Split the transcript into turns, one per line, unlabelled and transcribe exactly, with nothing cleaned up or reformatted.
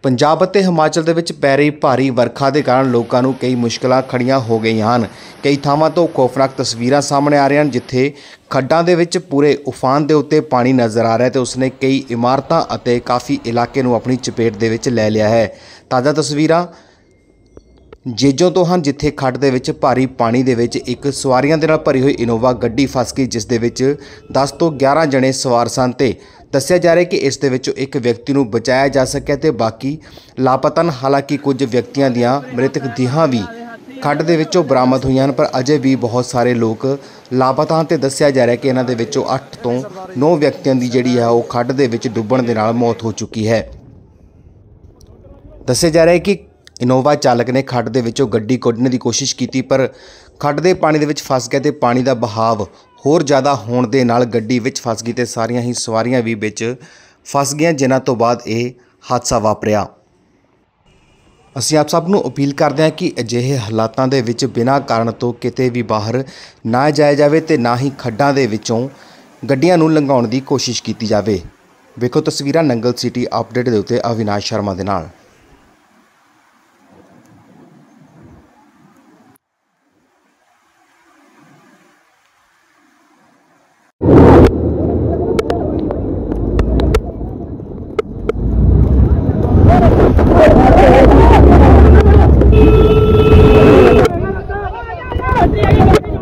पंजाब ਅਤੇ ਹਿਮਾਚਲ ਦੇ ਵਿੱਚ ਪੈ ਰਹੀ ਭਾਰੀ ਵਰਖਾ ਦੇ ਕਾਰਨ ਲੋਕਾਂ ਨੂੰ ਕਈ ਮੁਸ਼ਕਲਾਂ ਖੜੀਆਂ ਹੋ ਗਈਆਂ ਹਨ। ਕਈ ਥਾਵਾਂ ਤੋਂ ਖੌਫਨਾਕ ਤਸਵੀਰਾਂ ਸਾਹਮਣੇ ਆ ਰਹੀਆਂ ਹਨ, ਜਿੱਥੇ ਖੱਡਾਂ ਦੇ ਵਿੱਚ ਪੂਰੇ ਉਫਾਨ ਦੇ ਉੱਤੇ ਪਾਣੀ ਨਜ਼ਰ ਆ ਰਿਹਾ ਤੇ ਉਸਨੇ ਕਈ ਇਮਾਰਤਾਂ ਅਤੇ ਕਾਫੀ ਇਲਾਕੇ ਨੂੰ ਆਪਣੀ ਚਪੇਟ ਦੇ ਵਿੱਚ ਲੈ ਲਿਆ ਹੈ। ਤਾਜ਼ਾ ਤਸਵੀਰਾਂ ਜੇਜੋਂ ਤੋਂ ਹਨ, ਜਿੱਥੇ ਖੱਡ ਦੇ ਵਿੱਚ ਭਾਰੀ ਪਾਣੀ ਦੇ ਵਿੱਚ ਇੱਕ ਸਵਾਰੀਆਂ ਦੇ ਨਾਲ ਭਰੀ ਹੋਈ ਇਨੋਵਾ ਗੱਡੀ ਫਸ ਗਈ, ਜਿਸ ਦੇ ਵਿੱਚ ਦਸ ਤੋਂ ਗਿਆਰਾਂ ਜਣੇ ਸਵਾਰ ਸਨ ਤੇ ਦੱਸਿਆ ਜਾ ਰਿਹਾ कि इस दे विचों एक व्यक्ति नूं बचाया जा सकिया ते बाकी लापता न। हालांकि कुछ व्यक्तियों दीआं मृतक देहां भी खड्ड दे विचों बरामद होईआं न, पर अजे भी बहुत सारे लोग लापता हैं ते दस्सिया जा रहा कि इन्हां दे विचों अठ तो नौ व्यक्तियों की जिहड़ी है वो खड्ड दे विच डुੱਬਣ दे नाल मौत हो चुकी है। दस्सिया जा रहा है कि इनोवा चालक ने खड्ड दे विचों गड्डी कढण दी कोशिश की, पर खड्ड दे पानी दे विच फस गया ते पानी दा बहाव होर ज़्यादा होने दे नाल गड्डी विच फस गई ते सारियां ही सवारियां भी विच फस गईयां, जिन्हां तो बाद ये हादसा वापरिया। ਅਸੀਂ ਆਪ ਸਭ ਨੂੰ अपील करते हैं कि ਅਜਿਹੇ हालातों ਦੇ ਵਿੱਚ बिना कारण तो किते भी बाहर ना जाया जाए ते ना ही खड्डां ਦੇ ਵਿੱਚੋਂ ਗੱਡੀਆਂ ਨੂੰ ਲੰਘਾਉਣ ਦੀ कोशिश की जाए। ਵੇਖੋ ਤਸਵੀਰਾਂ ਨੰਗਲ सिटी अपडेट ਦੇ ਉੱਤੇ ਅਵਿਨਾਸ਼ शर्मा ਦੇ ਨਾਲ।
Yeah.